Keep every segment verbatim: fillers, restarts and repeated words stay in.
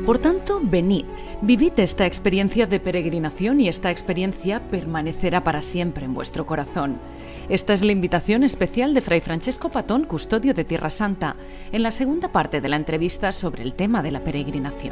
Por tanto, venid, vivid esta experiencia de peregrinación y esta experiencia permanecerá para siempre en vuestro corazón. Esta es la invitación especial de Fray Francesco Patón, custodio de Tierra Santa, en la segunda parte de la entrevista sobre el tema de la peregrinación.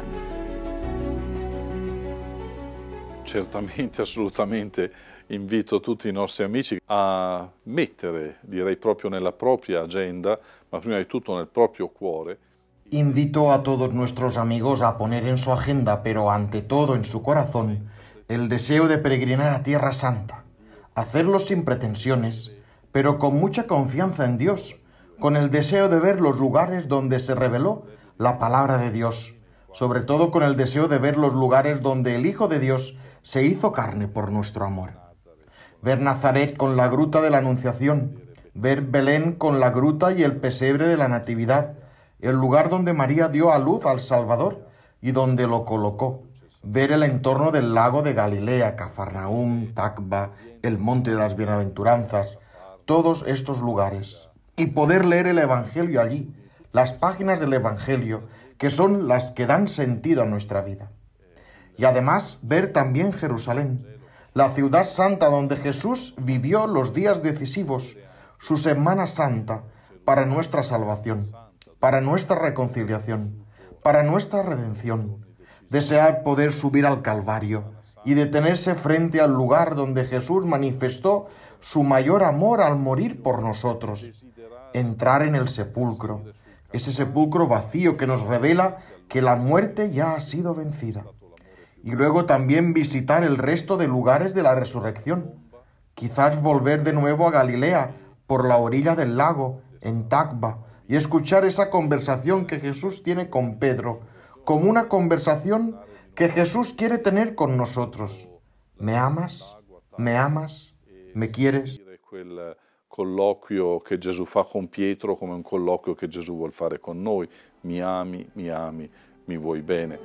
Certamente, assolutamente, invito tutti i nostri amici a mettere, direi proprio nella propria agenda, ma prima di tutto nel proprio cuore. Invito a todos nuestros amigos a poner en su agenda, pero ante todo en su corazón, el deseo de peregrinar a Tierra Santa, hacerlo sin pretensiones, pero con mucha confianza en Dios, con el deseo de ver los lugares donde se reveló la palabra de Dios, sobre todo con el deseo de ver los lugares donde el Hijo de Dios se hizo carne por nuestro amor. Ver Nazaret con la gruta de la Anunciación, ver Belén con la gruta y el pesebre de la Natividad, el lugar donde María dio a luz al Salvador y donde lo colocó, ver el entorno del lago de Galilea, Cafarnaúm, Tacba, el Monte de las Bienaventuranzas, todos estos lugares, y poder leer el Evangelio allí, las páginas del Evangelio, que son las que dan sentido a nuestra vida. Y además ver también Jerusalén, la ciudad santa donde Jesús vivió los días decisivos, su Semana Santa, para nuestra salvación, para nuestra reconciliación, para nuestra redención. Desear poder subir al Calvario y detenerse frente al lugar donde Jesús manifestó su mayor amor al morir por nosotros. Entrar en el sepulcro, ese sepulcro vacío que nos revela que la muerte ya ha sido vencida. Y luego también visitar el resto de lugares de la resurrección. Quizás volver de nuevo a Galilea, por la orilla del lago, en Tacba, y escuchar esa conversación que Jesús tiene con Pedro, como una conversación que Jesús quiere tener con nosotros. ¿Me amas? ¿Me amas? ¿Me quieres? Quel colloquio che Gesù fa con Pietro come un colloquio che Gesù vuol fare con noi. Mi ami, mi ami, mi vuoi bene.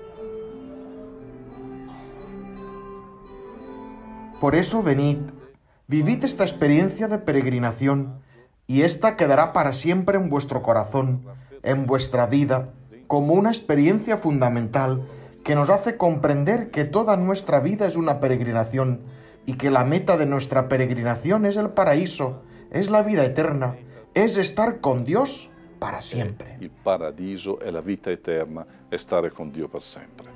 Por eso venid, vivid esta experiencia de peregrinación, y esta quedará para siempre en vuestro corazón, en vuestra vida, como una experiencia fundamental que nos hace comprender que toda nuestra vida es una peregrinación y que la meta de nuestra peregrinación es el paraíso, es la vida eterna, es estar con Dios para siempre. Il paradiso è la vita eterna, è stare con Dio per sempre.